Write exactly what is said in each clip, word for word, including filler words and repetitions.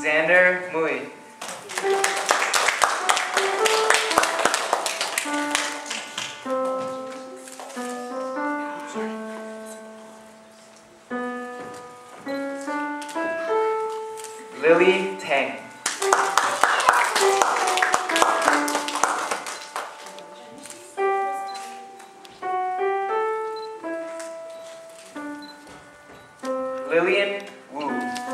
Xander Mui. Lily Tang. Lillian Wu.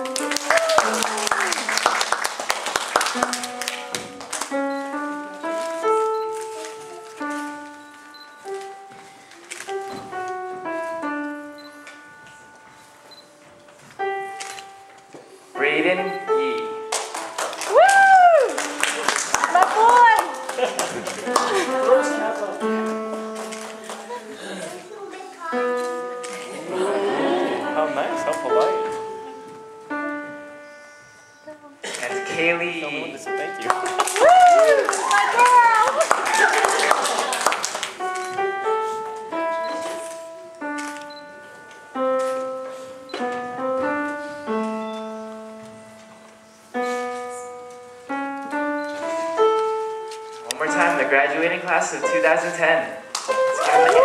Brayden Yee. Woo! My boy! How nice, how polite. And Kaylee Tell me when Yee. to say thank you. Woo! My girl! One more time, the graduating class of two thousand ten.